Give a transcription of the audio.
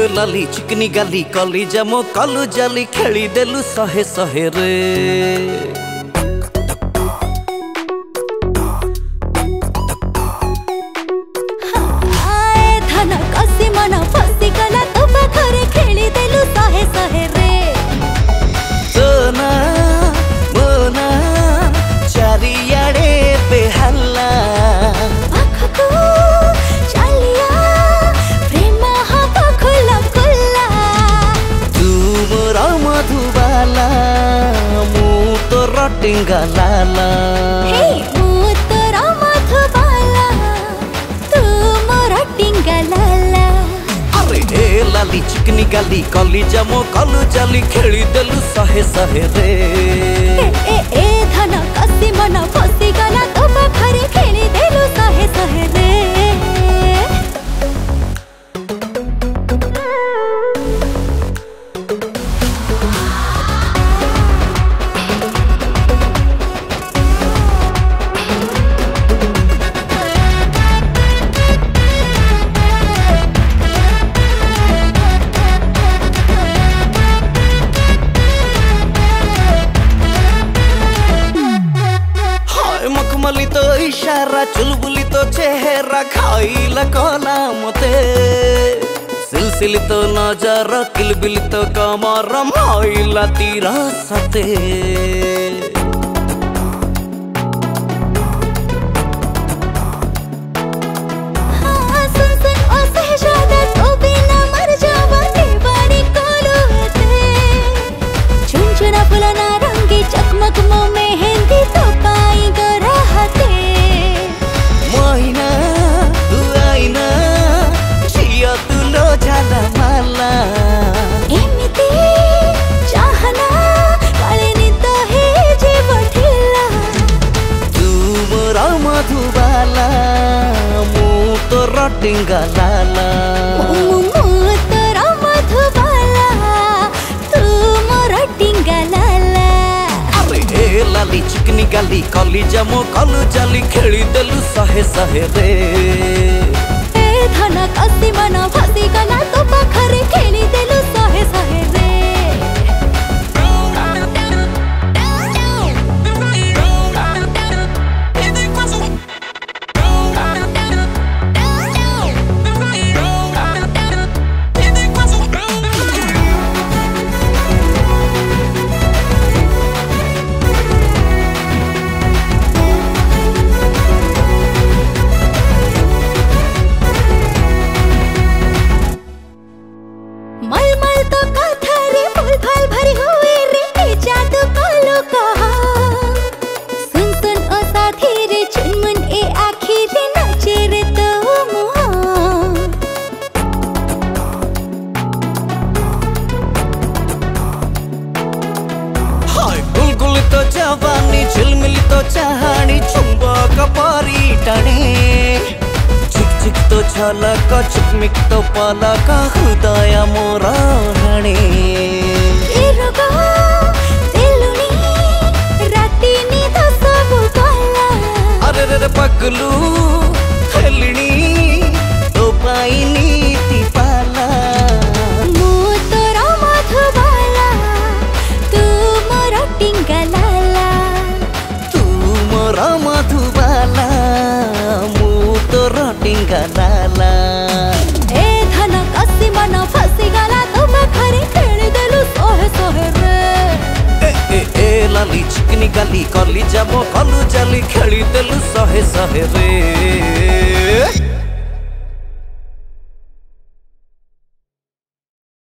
लाली चिकनी गाली कली जमो कलु जाली खेली देलु सहे सहे रे। धन कसी मन फसी गला तो पाखरे खेली देलु सहे सहे रे। सोना मोना चारियाड़े बेहल्ला पाखको चलिया प्रेम हवा खुला खुला। तू मोरा मधुबाला मु तोर टिंगालाला। हे मु तोरा मधुबाला तू मोर टिंगालाला। अरे ए लाली चिकनी गाली कली जमो कलु जाली खेली देलु सहे सहे रे। ए धन कसी मन फसी गला तो पाखरे खेली देलु सहे सहे रे। मखमली तो इशारा चुलबुली तो चेहरा खाइला कला मते। सिलसिली तो नजर किलबिली तो कमर माइला तीरा सते। सुन सुन ओ सहजादा तो बिना मर जावा दीवानी कोलुते। चुनचुना फुलना रंगी चकमक मो मेहंदी तो पाई गराहते। मोहिना तू आईना जिया तू लो जाला माला। एमिति चाहना कालेनी तो हे जीव ठिला। तू मोरा मधुबाला मु तोर टिंगालाला। मु तोरा मधुबाला तू मोर टिंगालाला। अरे ए लाली चिकनी गाली कली जमो कलु जाली खेली देलु सहे सहे रे। ए धन कसी मन फसी गला तो पाखरे खेली देलु सहे सहे रे। मलमल तो काथरे फूल फाल भरी हुए रे जादू कोलो कहा। सुन सुन ओ साथी रे चुनमुन ए आखिर नाचे रे तो मुहा। हाय गुलगुल तो जवानी झिलमिल तो चाहनी चुंबक परी टाणे। चिक चिक तो झलक चिकमिक तो पलक हृदय मोरा राणे। ए रोगा दिलुनी रातिनी तो सब गला। अरे रे पगलू खेलनी तो पाई नीति पाला। मु तोरा मधुबाला तू मोर टिंगालाला। तू मोरा मधुबाला मु तोर टिंगालाला। ए धन कसी मन फसी गला तो पाखरे खेली देलु सहे सहे रे। ए लाली चिकनी गाली कली जमो कलु जाली खेली देलु सहे सहे रे।